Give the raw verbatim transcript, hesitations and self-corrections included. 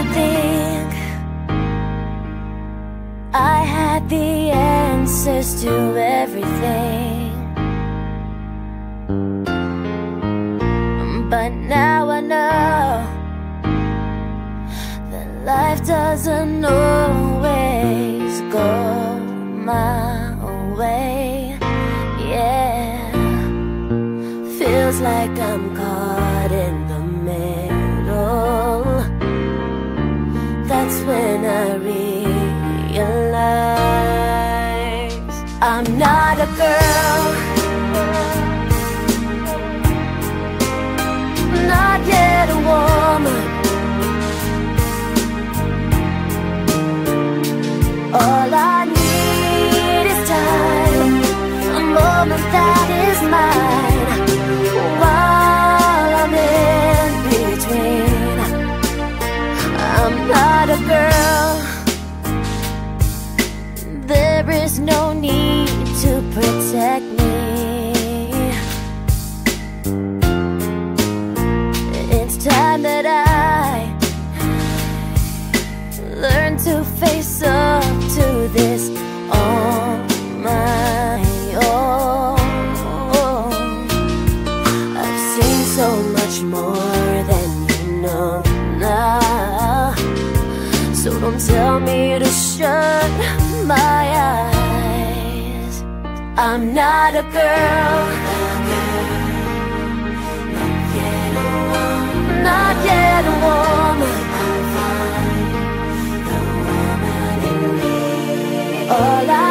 think I had the answers to everything, but now I know that life doesn't always go my way. Yeah, feels like I'm caught in the middle. That's when I realize I'm not a girl, not yet a woman. All I need is time, a moment that is mine, while I'm in between. I'm not a girl, there is no need to protect me. It's time that I learn to face up to this on my own. I've seen so much more than you know now, so don't tell me to shut my eyes. I'm not a girl, not yet a woman. All I